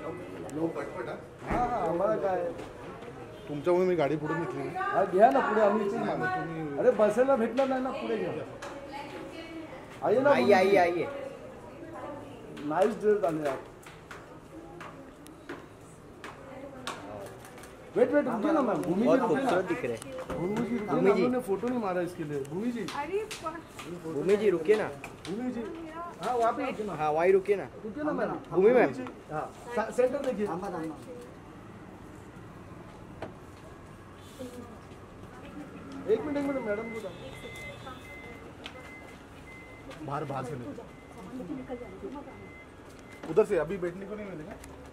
हाँ हाँ आम्हाला काय तुमच्यामुळे मी गाडी पुढे घेतली. हा घ्या ना पुढे आम्ही इथेच मागू. अरे बसायला भेटणार नाही ना पुढे घ्या. आइए ना आइए. नाइस ड्रेस डाले आप. वेट रुकिए ना मैम. भूमि जी खूबसूरत दिख रहे. भूमि जी ने फोटो नहीं मारा इसके लिए. भूमि जी रुकिए ना. भूमि जी हाँ वहाँ पे रुकिए ना. हाँ वहीं रुकिए ना मैडम. भूमि मैम. हाँ सेंटर देखिए. एक मिनट मैडम को बाहर से उधर से अभी बैठने को नहीं मिलेगा.